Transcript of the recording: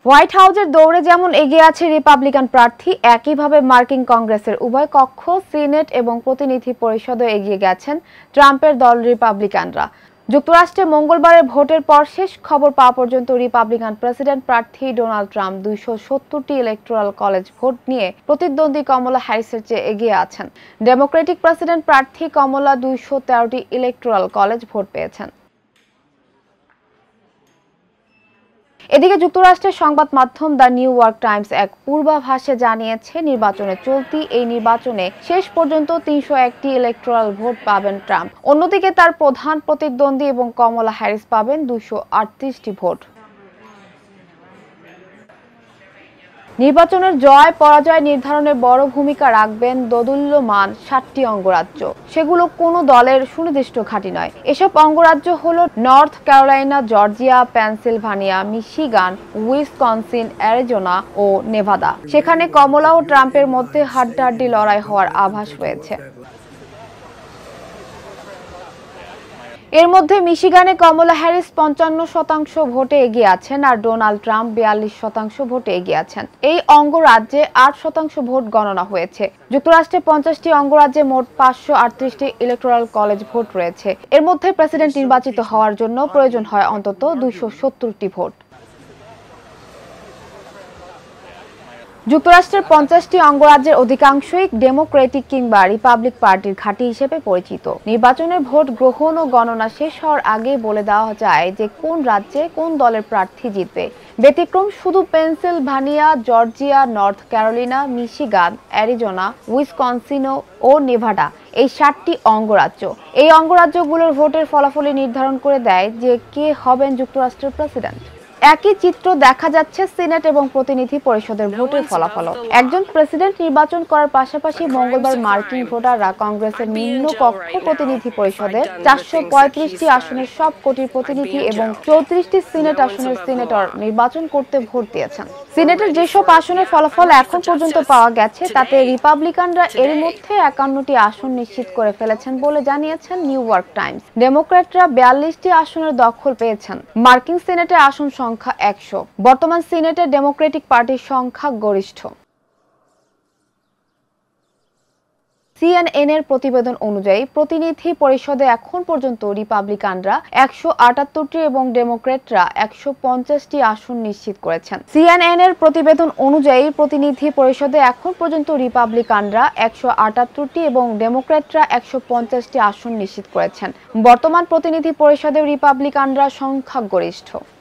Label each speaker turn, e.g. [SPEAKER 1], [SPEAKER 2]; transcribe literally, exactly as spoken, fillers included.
[SPEAKER 1] White হাউসের দৌড়ে যেমন এগিয়ে আছে রিপাবলিকান প্রার্থী, একইভাবে মার্কিন কংগ্রেসের উভয় কক্ষ, সিনেট এবং প্রতিনিধি পরিষদে এগিয়ে গেছেন ট্রাম্পের দল রিপাবলিকানরা। যুক্তরাষ্ট্রে মঙ্গলবারের ভোটের পর শেষ খবর পাওয়া পর্যন্ত রিপাবলিকান প্রেসিডেন্ট প্রার্থী ডোনাল্ড ট্রাম্প দুইশো সত্তরটি ইলেকটোরাল কলেজ ভোট নিয়ে প্রতিদ্বন্দ্বী কমলা হ্যারিসের চেয়ে এগিয়ে আছেন। ডেমোক্রেটিক প্রেসিডেন্ট প্রার্থী কমলা দুইশো তেরোটি ইলেকটোরাল কলেজ ভোট পেয়েছেন। এদিকে যুক্তরাষ্ট্রের সংবাদ মাধ্যম দ্য নিউ ইয়র্ক টাইমস এক পূর্বাভাসে জানিয়েছে, নির্বাচনে চলতি এই নির্বাচনে শেষ পর্যন্ত তিনশো একটি ইলেকটোরাল ভোট পাবেন ট্রাম্প। অন্যদিকে তার প্রধান প্রতিদ্বন্দ্বী এবং কমলা হ্যারিস পাবেন দুইশো আটত্রিশটি ভোট। নির্বাচনের জয় পরাজয় নির্ধারণে বড় ভূমিকা রাখবেন দোদুল্যমান সাতটি অঙ্গরাজ্য। সেগুলো কোনো দলের সুনির্দিষ্ট ঘাঁটি নয়। এসব অঙ্গরাজ্য হলো North Carolina, Georgia, Pennsylvania, Michigan, Wisconsin, Arizona ও নেভাদা। সেখানে কমলা ও ট্রাম্পের মধ্যে হাড্ডাহাড্ডি লড়াই হওয়ার আভাস রয়েছে। এর মধ্যে মিশিগানে কমলা হ্যারিস পঞ্চান্ন শতাংশ ভোটে এগিয়ে আছেন আর ডোনাল্ড ট্রাম্প বিয়াল্লিশ শতাংশ ভোটে এগিয়ে আছেন। এই অঙ্গরাজ্যে আট শতাংশ ভোট গণনা হয়েছে। যুক্তরাষ্ট্রে পঞ্চাশটি অঙ্গরাজ্যে মোট পাঁচশো আটত্রিশটি ইলেকটোরাল কলেজ ভোট রয়েছে। এর মধ্যে প্রেসিডেন্ট নির্বাচিত হওয়ার জন্য প্রয়োজন হয় অন্তত দুইশো সত্তরটি ভোট। যুক্তরাষ্ট্রের পঞ্চাশটি অঙ্গরাজ্যের অধিকাংশই ডেমোক্রেটিক কিংবা রিপাবলিক পার্টির ঘাঁটি হিসেবে পরিচিত। নির্বাচনের ভোট গ্রহণ ও গণনা শেষ হওয়ার আগেই বলে দেওয়া যায় যে কোন রাজ্যে কোন দলের প্রার্থী জিতবে। ব্যতিক্রম শুধু Pennsylvania, Georgia, North Carolina, Michigan, Arizona, Wisconsin ও নেভাডা, এই সাতটি অঙ্গরাজ্য। এই অঙ্গরাজ্যগুলোর ভোটের ফলাফলই নির্ধারণ করে দেয় যে কে হবেন যুক্তরাষ্ট্রের প্রেসিডেন্ট। একই চিত্র দেখা যাচ্ছে সিনেট এবং প্রতিনিধি পরিষদের ভোটের ফলাফল। একজন প্রেসিডেন্ট নির্বাচন করার পাশাপাশি মঙ্গলবার মার্কিন ভোটাররা কংগ্রেসের নিম্ন কক্ষ প্রতিনিধি পরিষদের চারশো পঁয়ত্রিশটি আসনের সব কোটির প্রতিনিধি এবং চৌত্রিশটি সিনেট আসনের সিনেটর নির্বাচন করতে ভোট দিয়েছেন। সিনেটের যেসব আসনের ফলাফল এখন পর্যন্ত পাওয়া গেছে তাতে রিপাবলিকানরা এর মধ্যে একান্নটি আসন নিশ্চিত করে ফেলেছেন বলে জানিয়েছেন নিউ ইয়র্ক টাইমস। ডেমোক্র্যাটরা বিয়াল্লিশটি আসনের দখল পেয়েছেন। মার্কিন সিনেটের আসন সংখ্যা একশো। বর্তমান সিনেটে ডেমোক্রেটিক পার্টির সংখ্যা গরিষ্ঠ। সিএনএন এর প্রতিবেদন অনুযায়ী প্রতিনিধি পরিষদে এখন পর্যন্ত রিপাবলিকানরা একশো আটাত্তরটি এবং ডেমোক্রেটরা একশো পঞ্চাশটি আসন নিশ্চিত করেছেন। সিএনএন এর প্রতিবেদন অনুযায়ী প্রতিনিধি পরিষদে এখন পর্যন্ত রিপাবলিকানরা একশো আটাত্তরটি এবং ডেমোক্রেটরা একশো পঞ্চাশটি আসন নিশ্চিত করেছেন। বর্তমান প্রতিনিধি পরিষদে রিপাবলিকানরা সংখ্যাগরিষ্ঠ।